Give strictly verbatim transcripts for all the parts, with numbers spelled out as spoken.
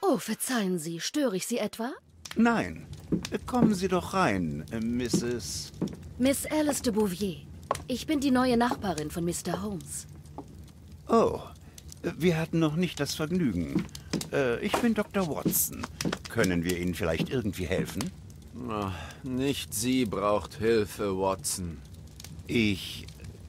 Oh, verzeihen Sie, störe ich Sie etwa? Nein. Kommen Sie doch rein, Misses... Miss Alice de Bouvier. Ich bin die neue Nachbarin von Mister Holmes. Oh, wir hatten noch nicht das Vergnügen. Äh, ich bin Doktor Watson. Können wir Ihnen vielleicht irgendwie helfen? Oh, nicht sie braucht Hilfe, Watson. Ich...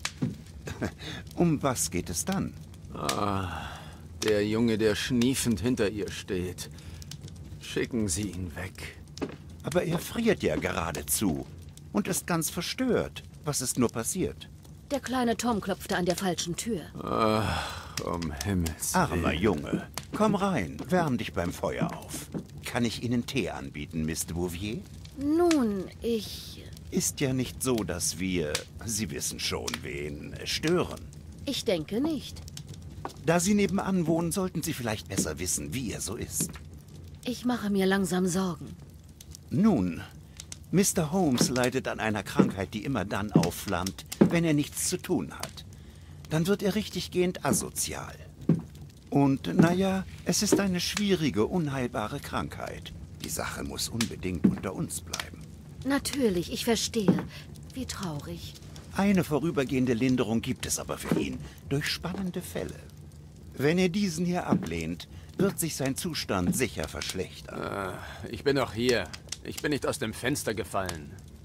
Um was geht es dann? Ah, der Junge, der schniefend hinter ihr steht. Schicken Sie ihn weg. Aber er friert ja geradezu und ist ganz verstört. Was ist nur passiert? Der kleine Tom klopfte an der falschen Tür. Ach, um Himmels Willen. Armer Junge. Komm rein, wärm dich beim Feuer auf. Kann ich Ihnen Tee anbieten, Miss de Bouvier? Nun, ich... Ist ja nicht so, dass wir, Sie wissen schon, wen, stören. Ich denke nicht. Da Sie nebenan wohnen, sollten Sie vielleicht besser wissen, wie er so ist. Ich mache mir langsam Sorgen. Nun, Mister Holmes leidet an einer Krankheit, die immer dann aufflammt, wenn er nichts zu tun hat. Dann wird er richtiggehend asozial. Und, naja, es ist eine schwierige, unheilbare Krankheit. Die Sache muss unbedingt unter uns bleiben. Natürlich, ich verstehe. Wie traurig. Eine vorübergehende Linderung gibt es aber für ihn, durch spannende Fälle. Wenn er diesen hier ablehnt, wird sich sein Zustand sicher verschlechtern. Äh, ich bin noch hier. Ich bin nicht aus dem Fenster gefallen.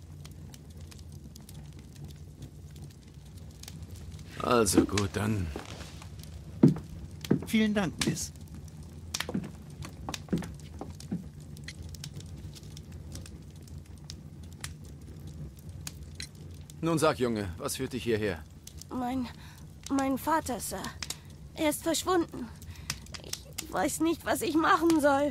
Also gut, dann... Vielen Dank, Miss. Nun sag, Junge, was führt dich hierher? Mein... mein Vater, Sir. Er ist verschwunden. Ich weiß nicht, was ich machen soll.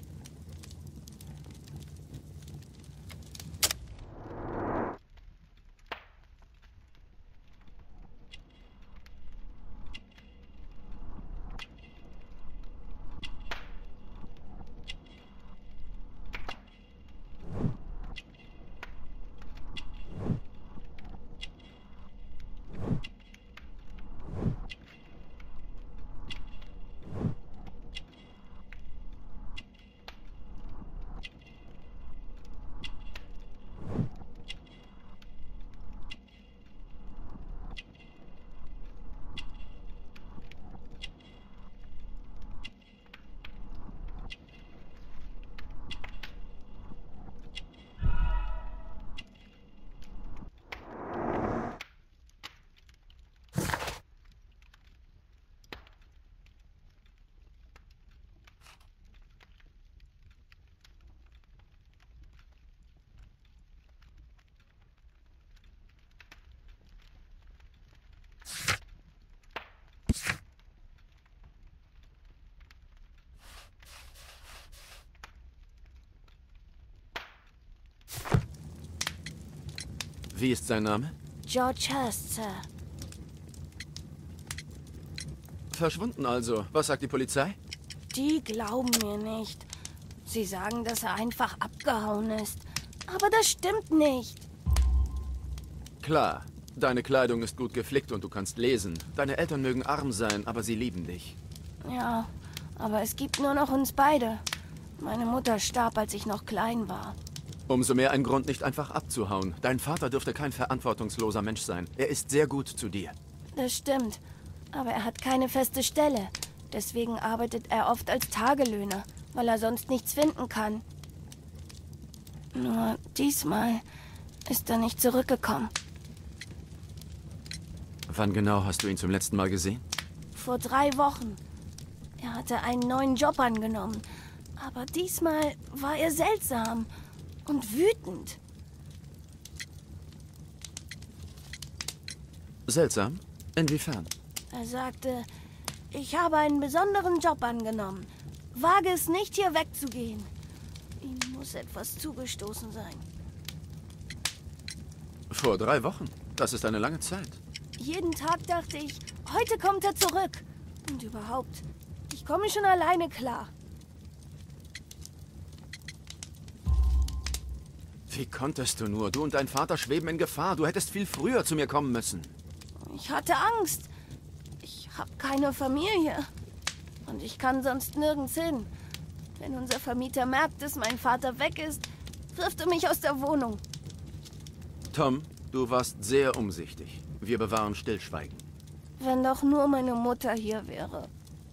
Wie ist sein Name? George Hurst, Sir. Verschwunden also. Was sagt die Polizei? Die glauben mir nicht. Sie sagen, dass er einfach abgehauen ist. Aber das stimmt nicht. Klar. Deine Kleidung ist gut geflickt und du kannst lesen. Deine Eltern mögen arm sein, aber sie lieben dich. Ja, aber es gibt nur noch uns beide. Meine Mutter starb, als ich noch klein war. Umso mehr ein Grund, nicht einfach abzuhauen. Dein Vater dürfte kein verantwortungsloser Mensch sein. Er ist sehr gut zu dir. Das stimmt. Aber er hat keine feste Stelle. Deswegen arbeitet er oft als Tagelöhner, weil er sonst nichts finden kann. Nur diesmal ist er nicht zurückgekommen. Wann genau hast du ihn zum letzten Mal gesehen? Vor drei Wochen. Er hatte einen neuen Job angenommen. Aber diesmal war er seltsam und wütend. Seltsam? Inwiefern? Er sagte, ich habe einen besonderen Job angenommen. Wage es nicht, hier wegzugehen. Ihm muss etwas zugestoßen sein. Vor drei Wochen? Das ist eine lange Zeit. Jeden Tag dachte ich, heute kommt er zurück. Und überhaupt, ich komme schon alleine klar. Wie konntest du nur? Du und dein Vater schweben in Gefahr. Du hättest viel früher zu mir kommen müssen. Ich hatte Angst. Ich habe keine Familie. Und ich kann sonst nirgends hin. Wenn unser Vermieter merkt, dass mein Vater weg ist, wirft er mich aus der Wohnung. Tom, du warst sehr umsichtig. Wir bewahren Stillschweigen. Wenn doch nur meine Mutter hier wäre.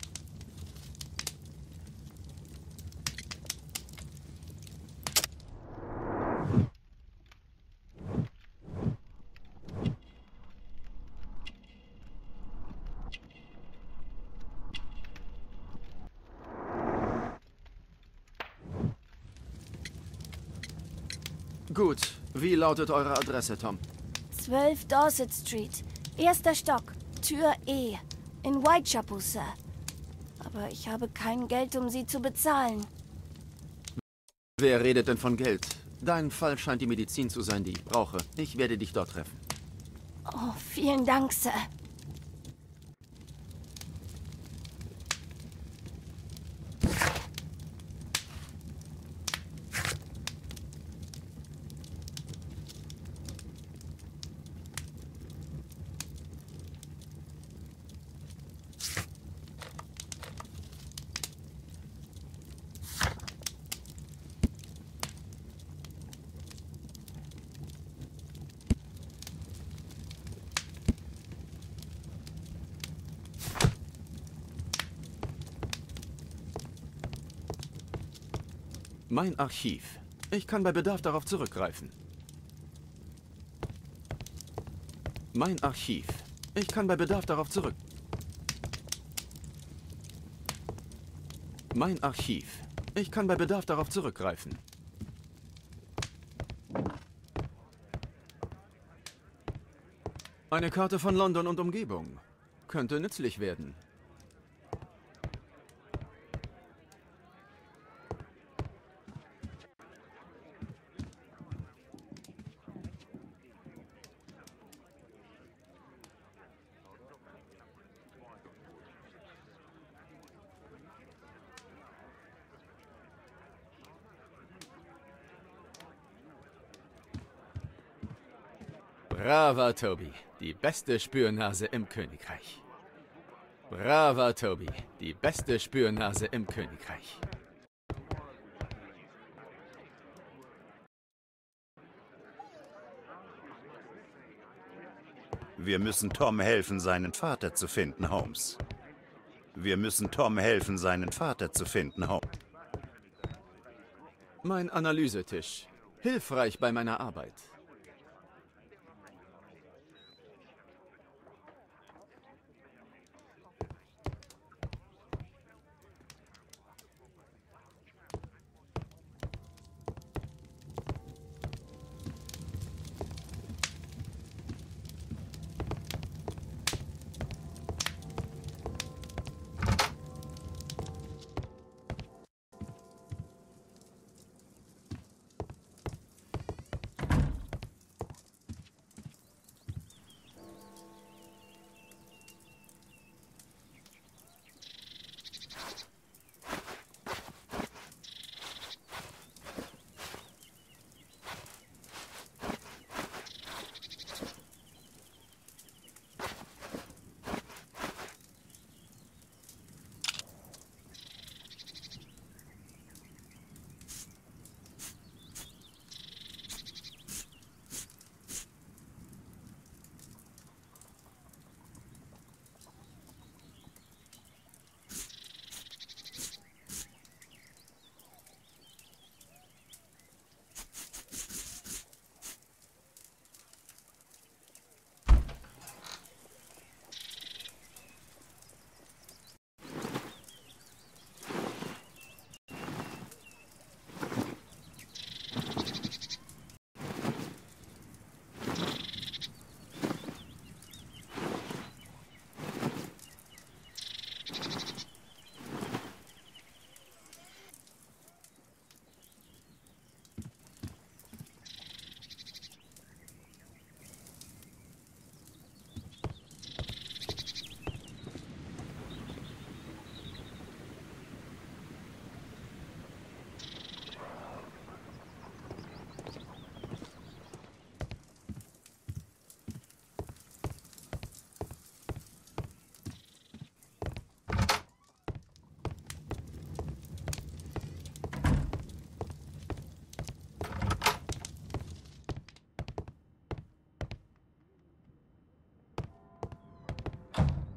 Gut, wie lautet eure Adresse, Tom? zwölf Dorset Street, erster Stock, Tür E, in Whitechapel, Sir. Aber ich habe kein Geld, um sie zu bezahlen. Wer redet denn von Geld? Dein Fall scheint die Medizin zu sein, die ich brauche. Ich werde dich dort treffen. Oh, vielen Dank, Sir. Mein Archiv. Ich kann bei Bedarf darauf zurückgreifen. Mein Archiv. Ich kann bei Bedarf darauf zurück. Mein Archiv. Ich kann bei Bedarf darauf zurückgreifen. Eine Karte von London und Umgebung. Könnte nützlich werden. Brava, Toby. Die beste Spürnase im Königreich. Brava, Toby. Die beste Spürnase im Königreich. Wir müssen Tom helfen, seinen Vater zu finden, Holmes. Wir müssen Tom helfen, seinen Vater zu finden, Holmes. Mein Analysetisch. Hilfreich bei meiner Arbeit.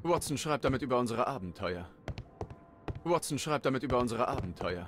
Watson schreibt damit über unsere Abenteuer. Watson schreibt damit über unsere Abenteuer.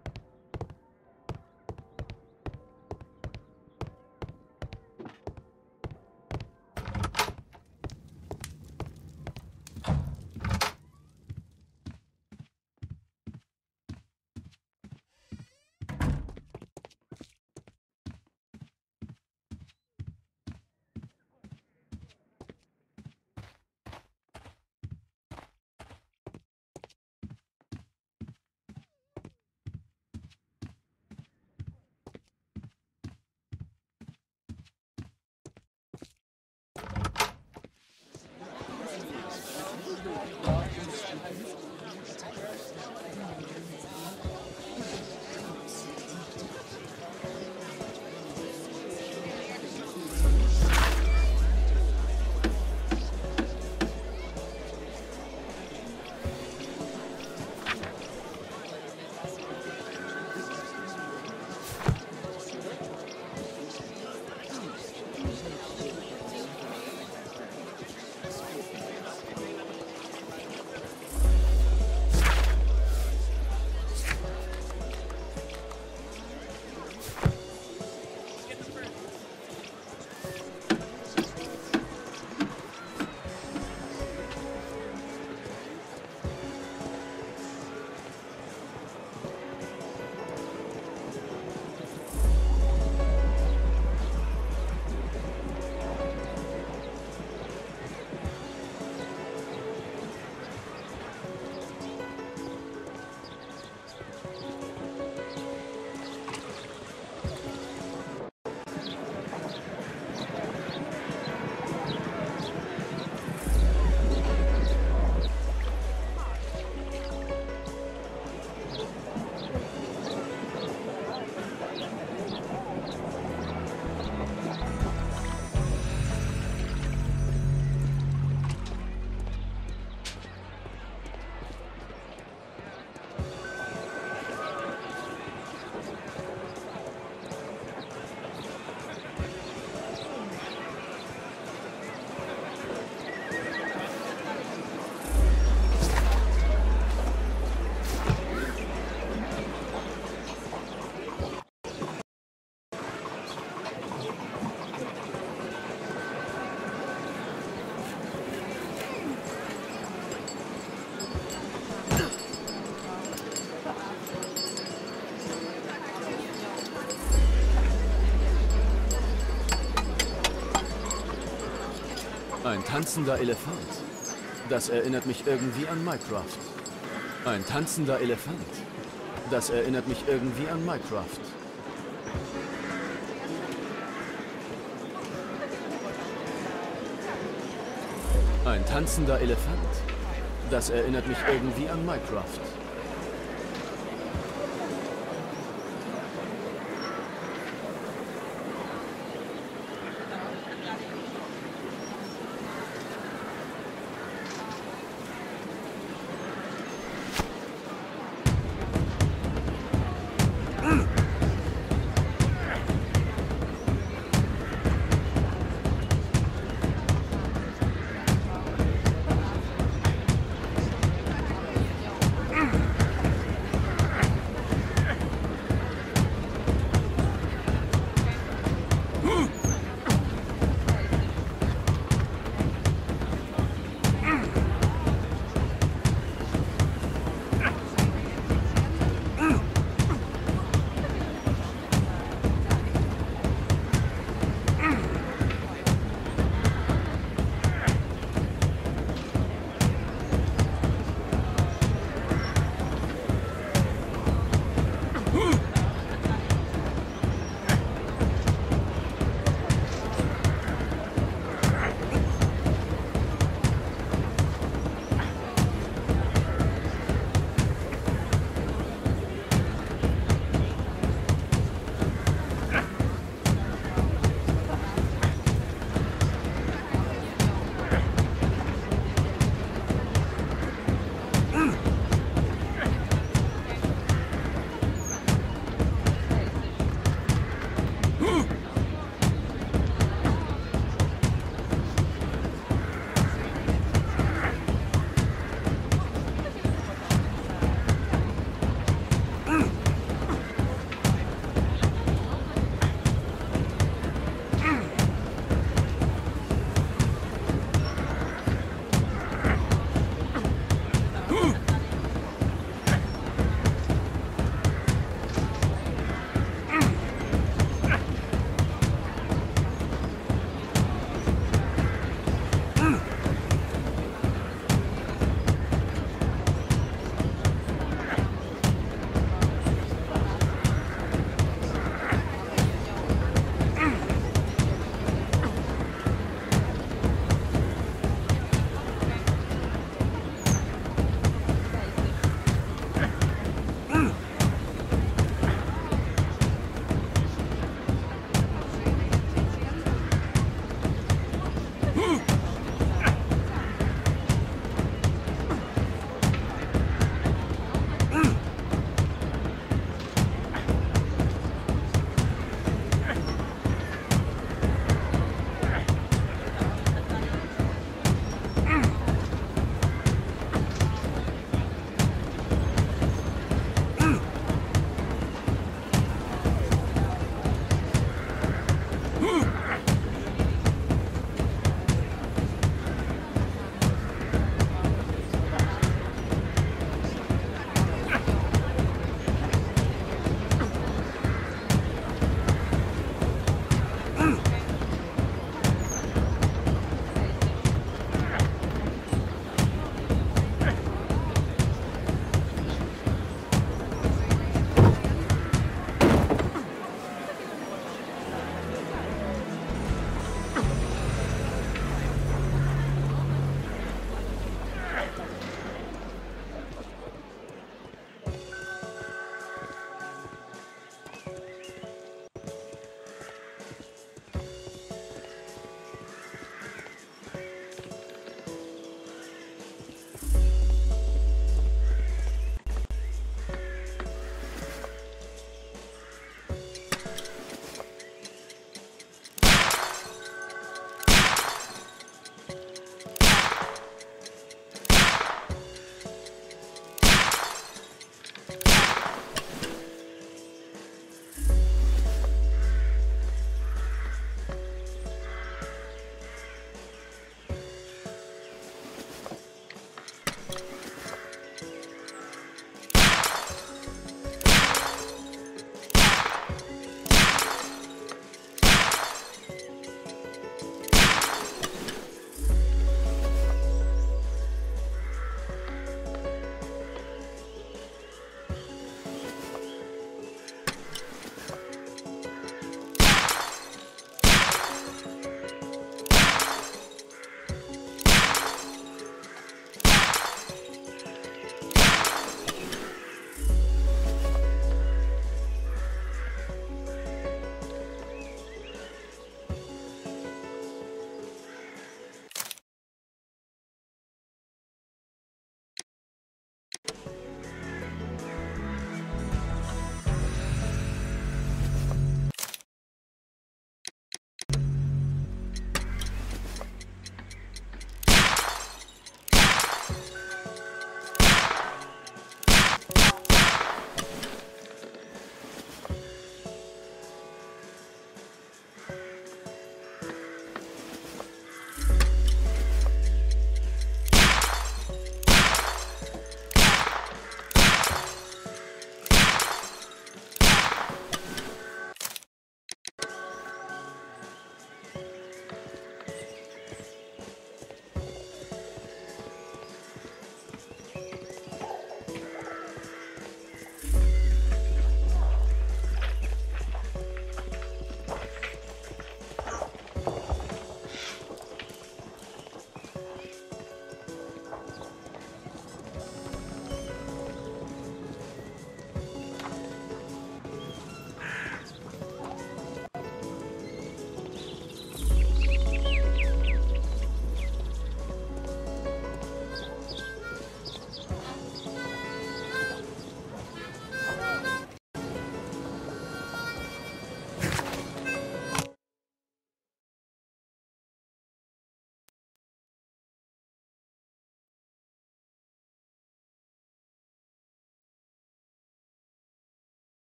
Ein tanzender Elefant. Das erinnert mich irgendwie an Minecraft. Ein tanzender Elefant. Das erinnert mich irgendwie an Minecraft. Ein tanzender Elefant. Das erinnert mich irgendwie an Minecraft.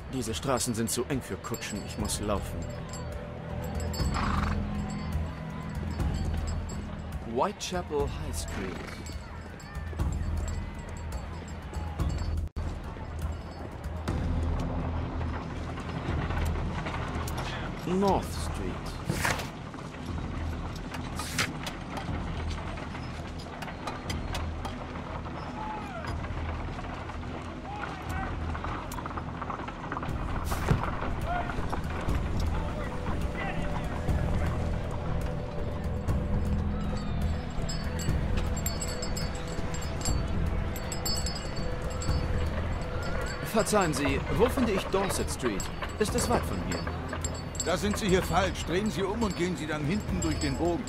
Diese Straßen sind zu eng für Kutschen. Ich muss laufen. Whitechapel High Street. North Street. Verzeihen Sie, wo finde ich Dorset Street? Ist es weit von hier? Da sind Sie hier falsch. Drehen Sie um und gehen Sie dann hinten durch den Bogen.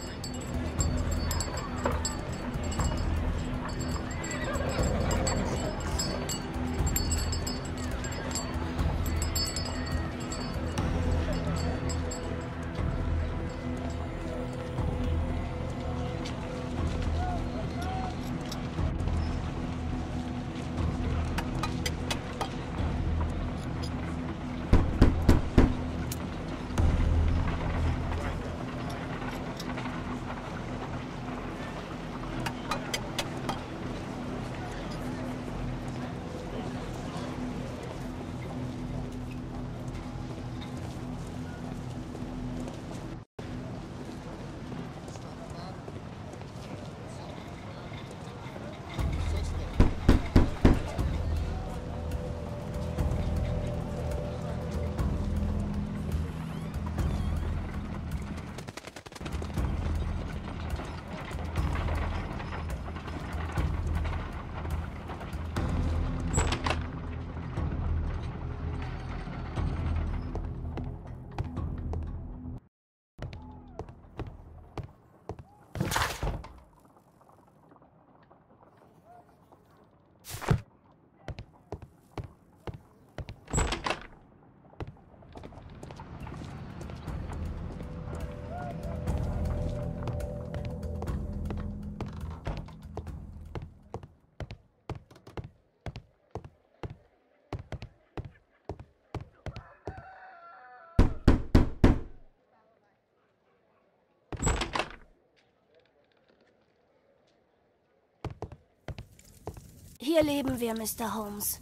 Hier leben wir, Mister Holmes.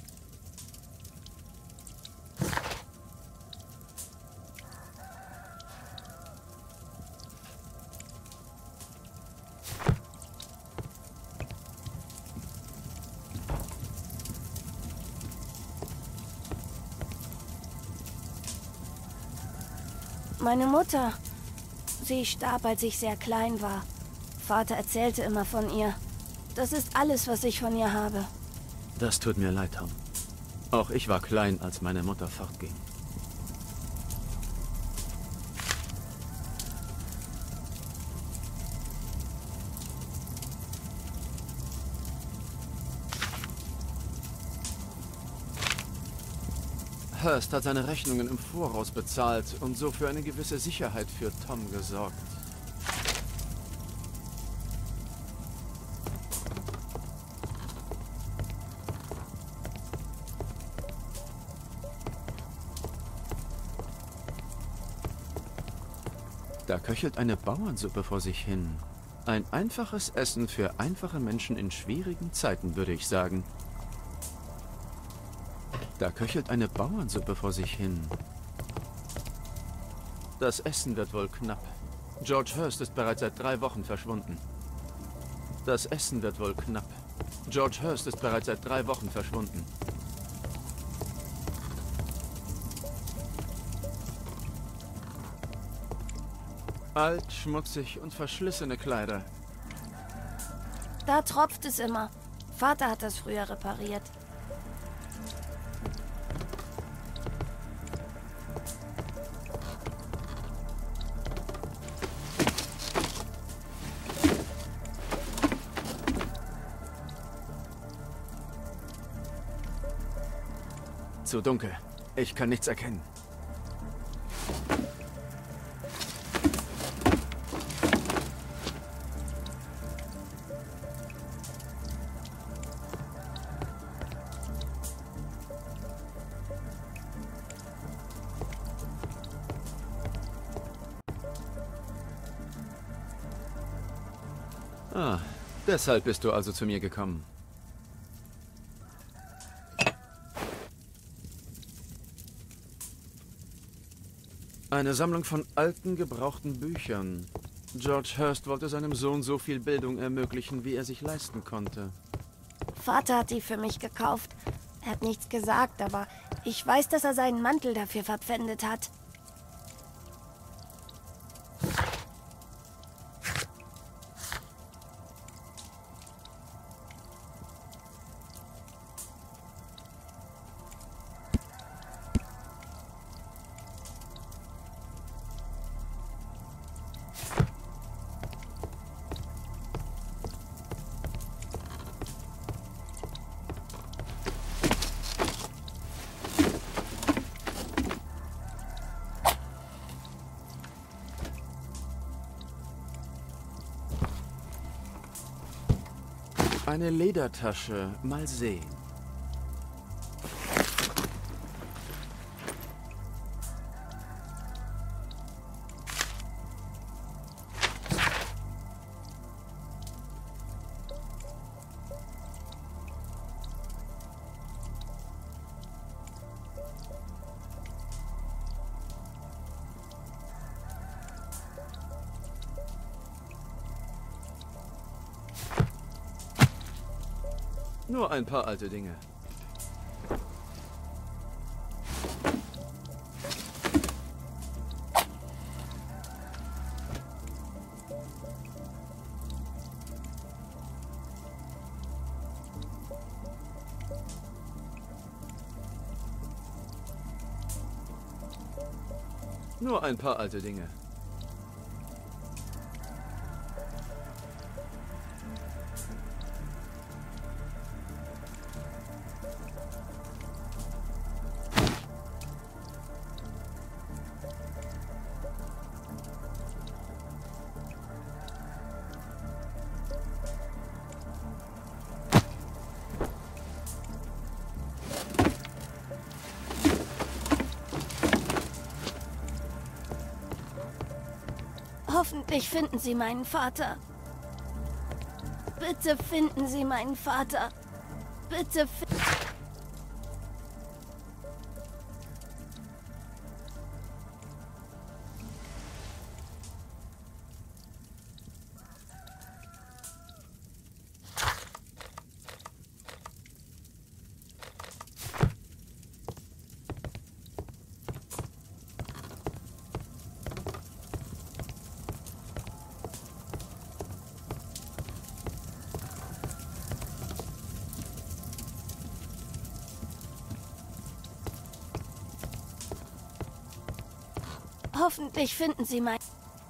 Meine Mutter, sie starb, als ich sehr klein war. Vater erzählte immer von ihr. Das ist alles, was ich von ihr habe. Das tut mir leid, Tom. Auch ich war klein, als meine Mutter fortging. Hurst hat seine Rechnungen im Voraus bezahlt und so für eine gewisse Sicherheit für Tom gesorgt. Da köchelt eine Bauernsuppe vor sich hin. Ein einfaches Essen für einfache Menschen in schwierigen Zeiten, würde ich sagen. Da köchelt eine Bauernsuppe vor sich hin. Das Essen wird wohl knapp. George Hurst ist bereits seit drei Wochen verschwunden. Das Essen wird wohl knapp. George Hurst ist bereits seit drei Wochen verschwunden. Alt, schmutzig und verschlissene Kleider. Da tropft es immer. Vater hat das früher repariert. Zu dunkel. Ich kann nichts erkennen. Ah, deshalb bist du also zu mir gekommen. Eine Sammlung von alten, gebrauchten Büchern. George Hurst wollte seinem Sohn so viel Bildung ermöglichen, wie er sich leisten konnte. Vater hat die für mich gekauft. Er hat nichts gesagt, aber ich weiß, dass er seinen Mantel dafür verpfändet hat. Eine Ledertasche. Mal sehen. Nur ein paar alte Dinge. Nur ein paar alte Dinge. Hoffentlich finden Sie meinen Vater. Bitte finden Sie meinen Vater. Bitte finden... Hoffentlich finden Sie mein...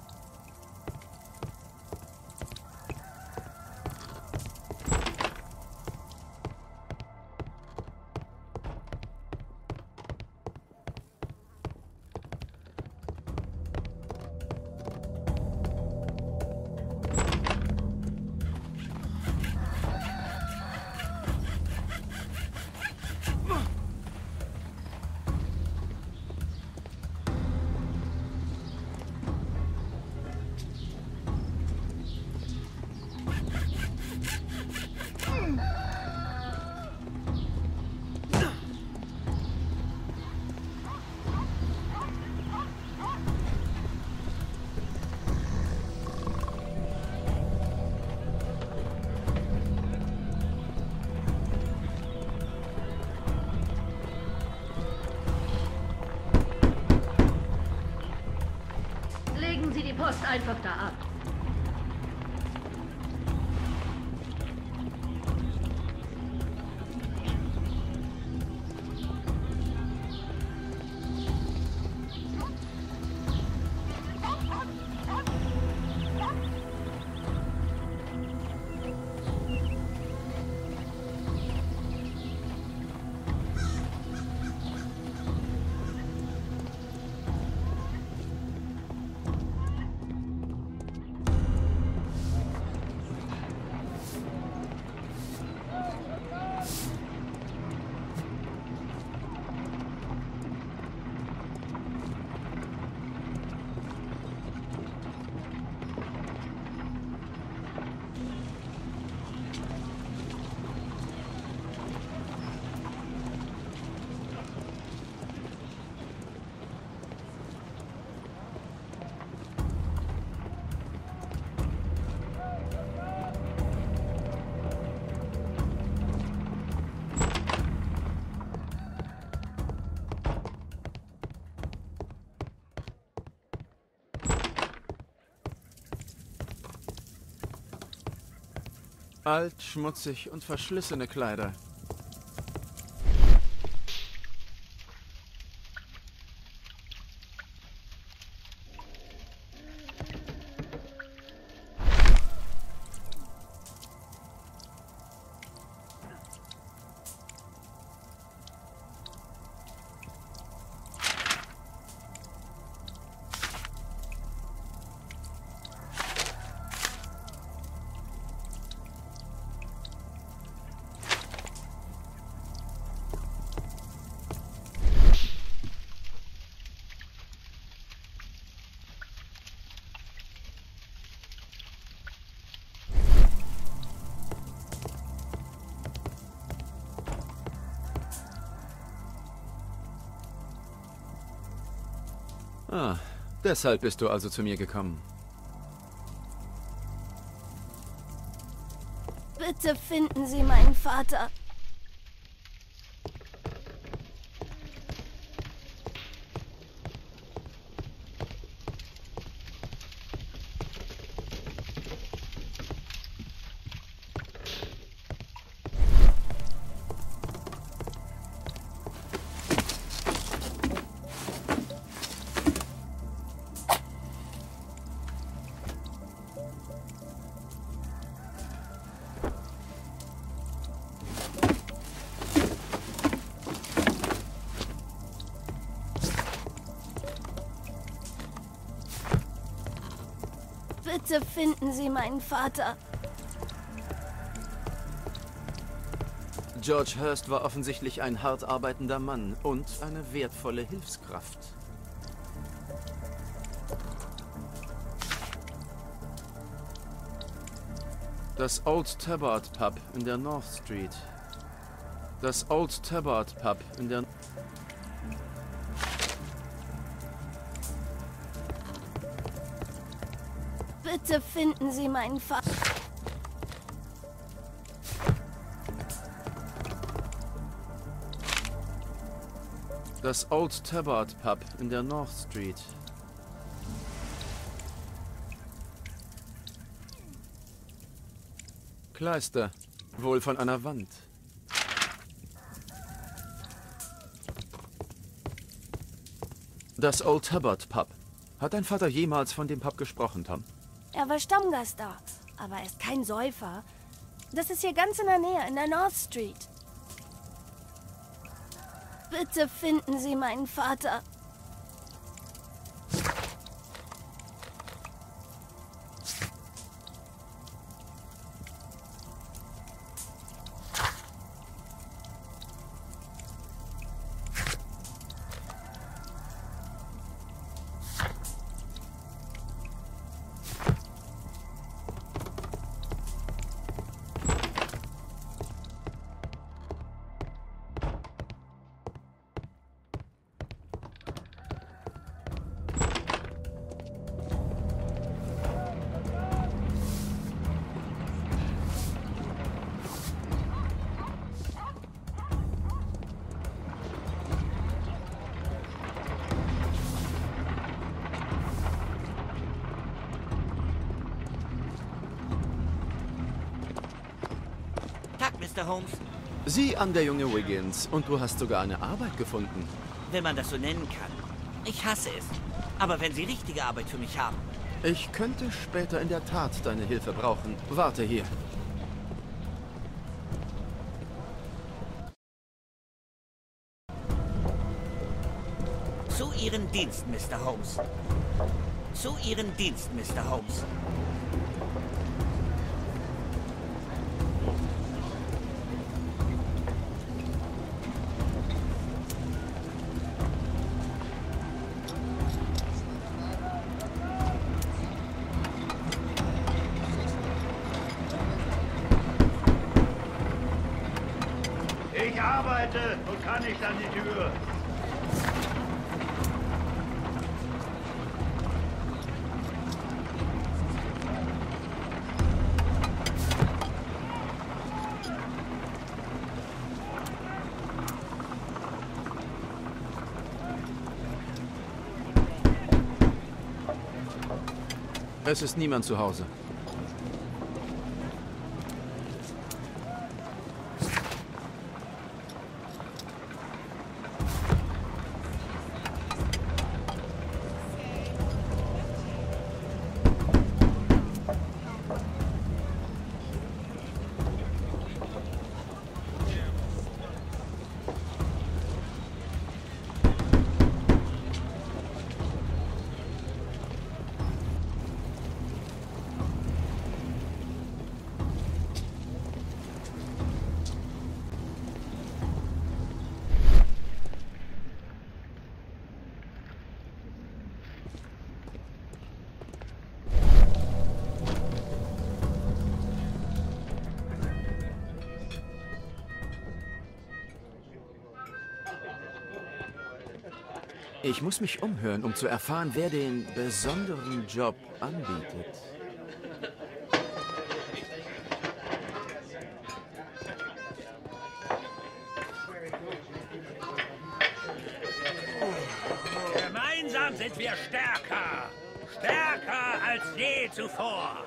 Legen Sie die Post einfach da ab. Alt, schmutzig und verschlissene Kleider. Ah, deshalb bist du also zu mir gekommen. Bitte finden Sie meinen Vater. Bitte finden Sie meinen Vater. George Hurst war offensichtlich ein hart arbeitender Mann und eine wertvolle Hilfskraft. Das Old Tabard Pub in der North Street. Das Old Tabard Pub in der... Bitte finden Sie meinen Vater. Das Old Tabard Pub in der North Street. Kleister, wohl von einer Wand. Das Old Tabard Pub. Hat dein Vater jemals von dem Pub gesprochen, Tom? Er war Stammgast da, aber er ist kein Säufer. Das ist hier ganz in der Nähe, in der North Street. Bitte finden Sie meinen Vater. Mister Holmes, Sieh an, der junge Wiggins. Und du hast sogar eine Arbeit gefunden. wenn man das so nennen kann. Ich hasse es. Aber wenn Sie richtige Arbeit für mich haben. Ich könnte später in der Tat deine Hilfe brauchen. Warte hier. Zu Ihren Dienst, Mister Holmes. Zu Ihren Dienst, Mister Holmes. Ich arbeite und kann nicht an die Tür. Es ist niemand zu Hause. Ich muss mich umhören, um zu erfahren, wer den besonderen Job anbietet. Gemeinsam sind wir stärker. Stärker als je zuvor.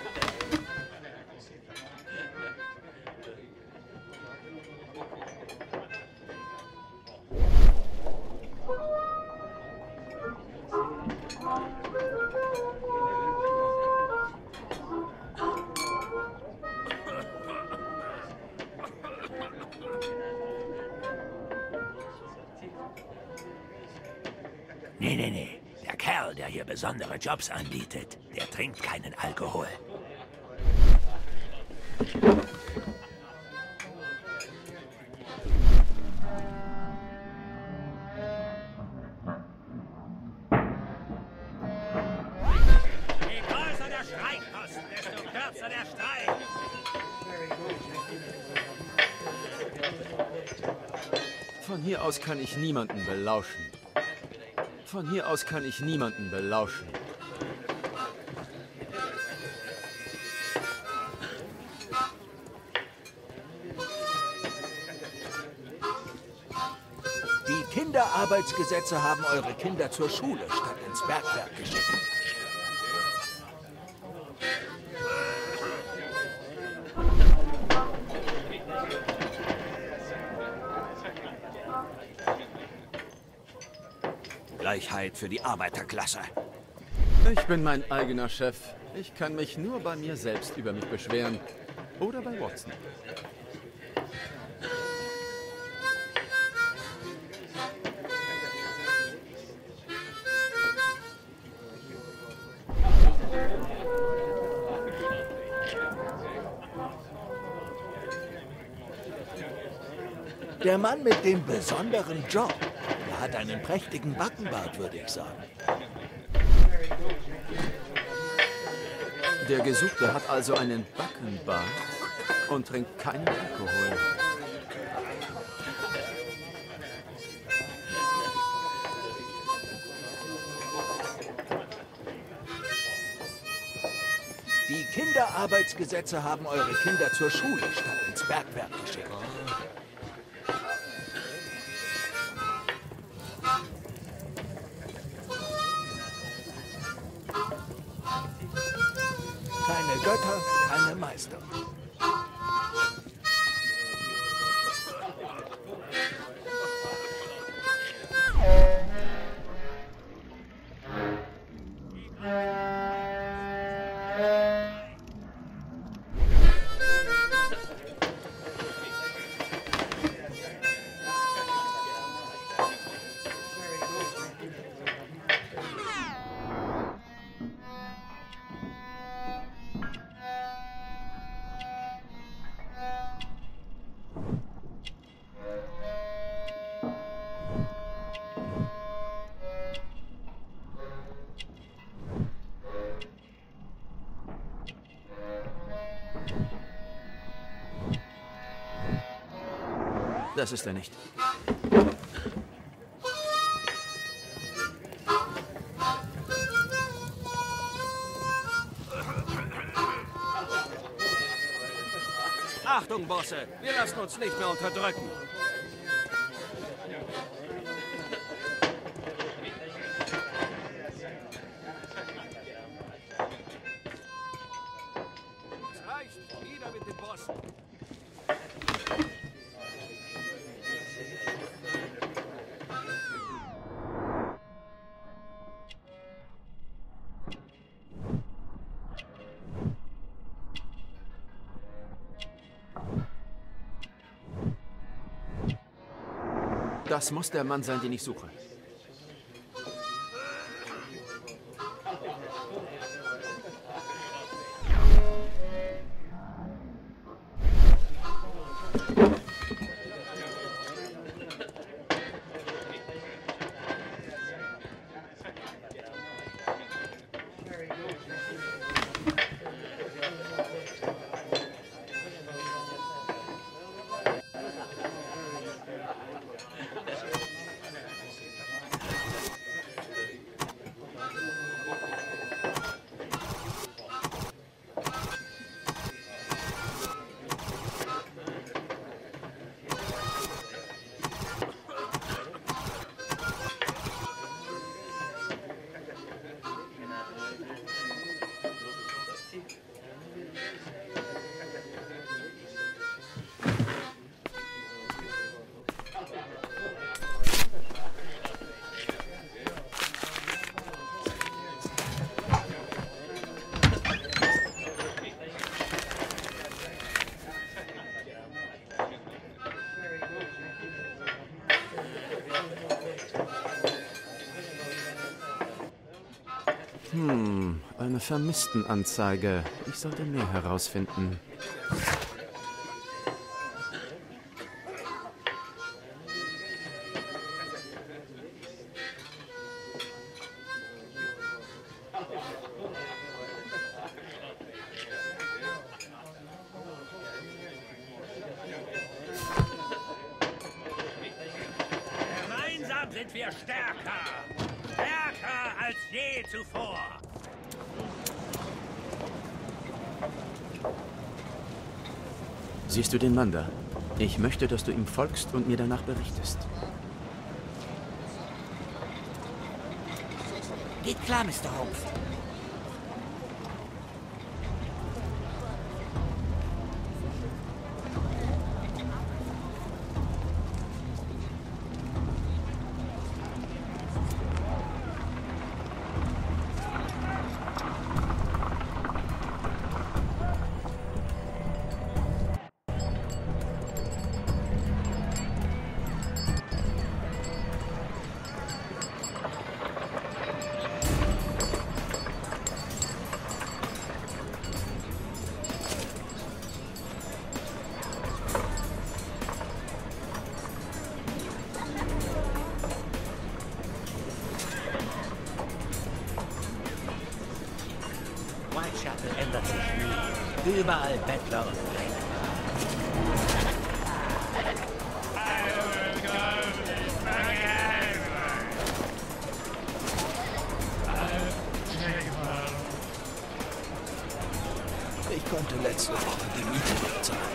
Nee, nee, nee. Der Kerl, der hier besondere Jobs anbietet, der trinkt keinen Alkohol. Je größer der Streikkosten, desto kürzer der Streik. Von hier aus kann ich niemanden belauschen. Von hier aus kann ich niemanden belauschen. Die Kinderarbeitsgesetze haben eure Kinder zur Schule statt ins Bergwerk geschickt. Gleichheit für die Arbeiterklasse. Ich bin mein eigener Chef. Ich kann mich nur bei mir selbst über mich beschweren. Oder bei Watson. Der Mann mit dem besonderen Job. Er hat einen prächtigen Backenbart, würde ich sagen. Der Gesuchte hat also einen Backenbart und trinkt keinen Alkohol. Die Kinderarbeitsgesetze haben eure Kinder zur Schule statt ins Bergwerk geschickt. Keine Götter, keine Meister. Das ist er nicht. Achtung, Bosse! Wir lassen uns nicht mehr unterdrücken. Es reicht. Nieder mit den Bossen. Das muss der Mann sein, den ich suche. Hm, eine Vermisstenanzeige. Ich sollte mehr herausfinden. Gemeinsam sind wir stärker. Stärker als je zuvor. Siehst du den Mann da? Ich möchte, dass du ihm folgst und mir danach berichtest. Geht klar, Mister Holmes. Whitechapel ändert sich nie. Überall Bettler und Penner. Ich konnte letzte Woche die Miete nicht zahlen.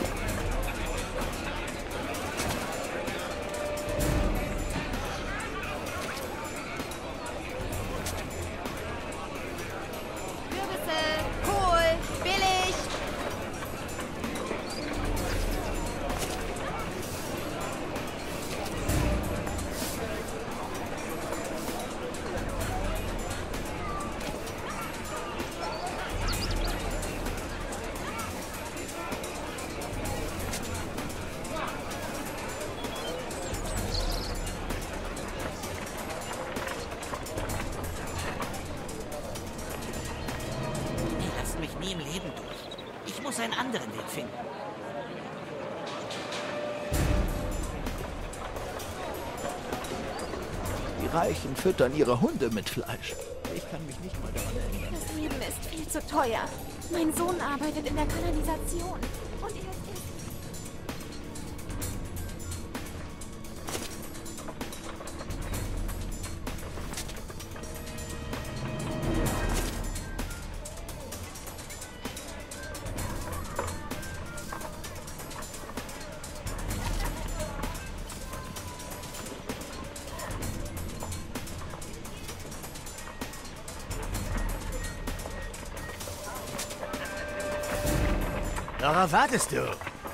Nie im Leben durch. Ich muss einen anderen Weg finden. Die Reichen füttern ihre Hunde mit Fleisch. Ich kann mich nicht mal daran erinnern. Das Leben ist viel zu teuer. Mein Sohn arbeitet in der Kanalisation. Und er ist... Worauf wartest du?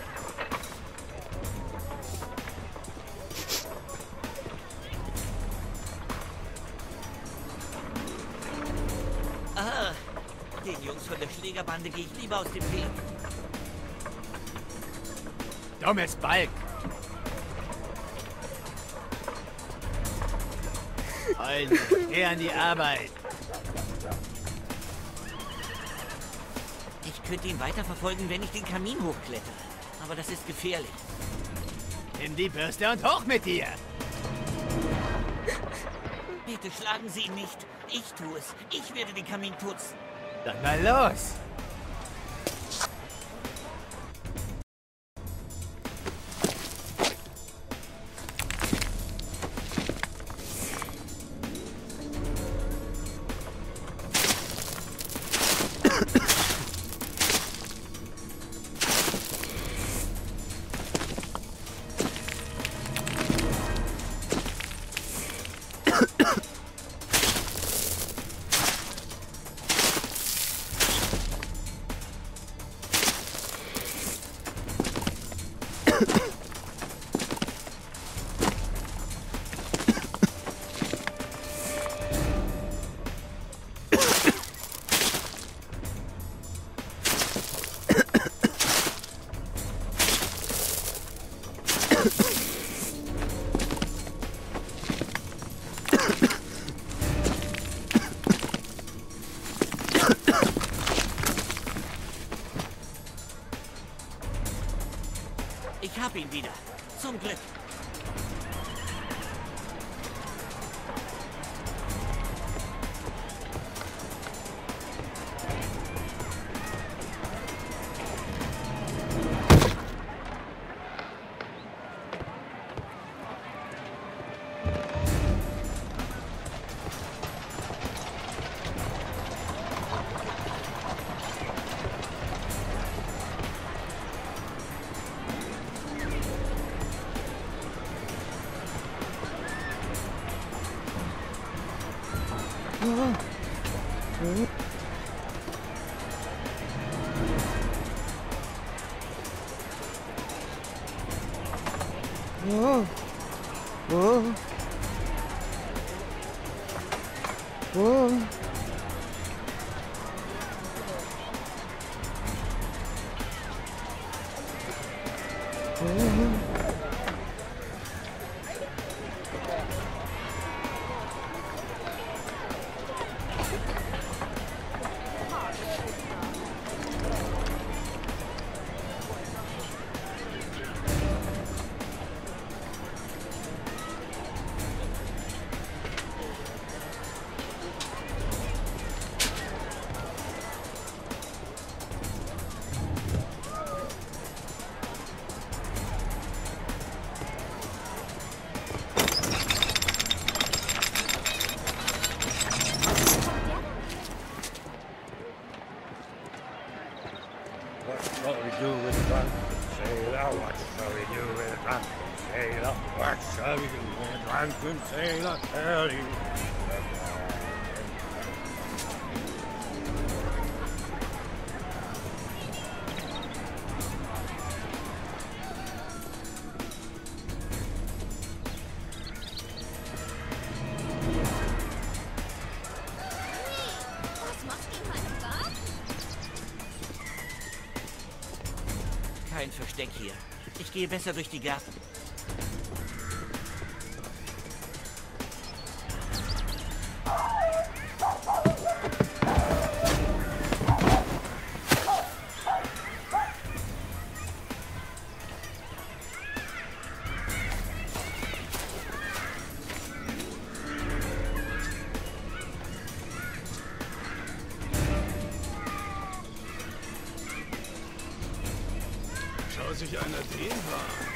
Ah, den Jungs von der Schlägerbande gehe ich lieber aus dem Weg. Dummes Balk. Also, geh an die Arbeit. Ich könnte ihn weiterverfolgen, wenn ich den Kamin hochklettere. Aber das ist gefährlich. Nimm die Bürste und hoch mit dir. Bitte schlagen Sie ihn nicht. Ich tue es. Ich werde den Kamin putzen. Dann mal los. Ich hab ihn wieder. Zum Glück. Oh. Oh. Oh. Oh. Kein Versteck hier. Ich gehe besser durch die Gärten. Schau sich einer den war.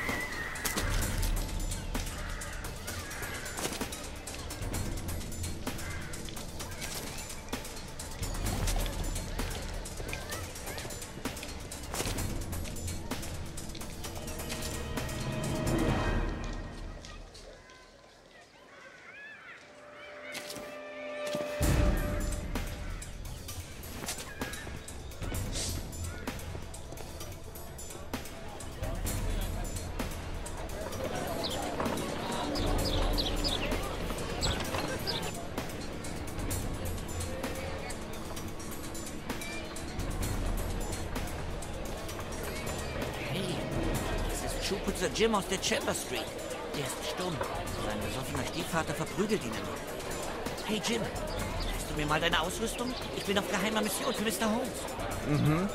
Schuhputzer Jim aus der Chamber Street. Der ist stumm. Sein besoffener Stiefvater verprügelt ihn immer. Hey Jim, zeigst du mir mal deine Ausrüstung? Ich bin auf geheimer Mission für Mister Holmes. Mhm.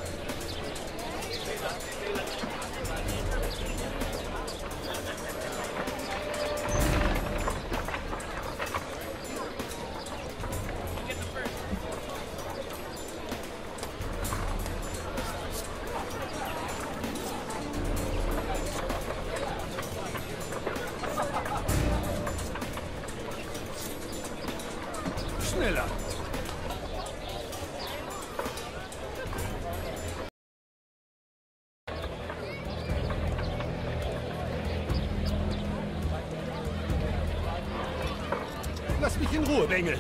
Schneller! Lass mich in Ruhe, Bengel!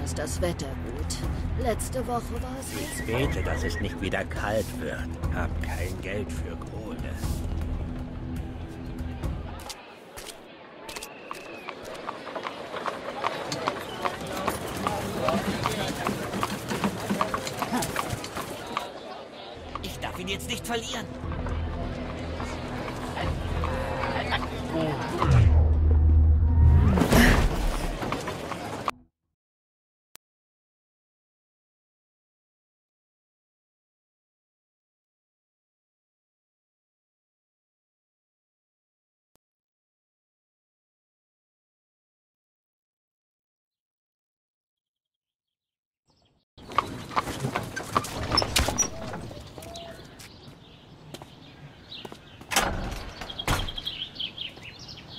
ist das Wetter gut. Letzte Woche war es... Ich bete, dass es nicht wieder kalt wird. Hab kein Geld für Kohle. Ich darf ihn jetzt nicht verlieren.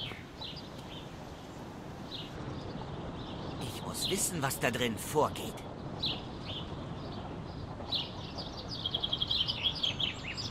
Ich muss wissen, was da drin vorgeht.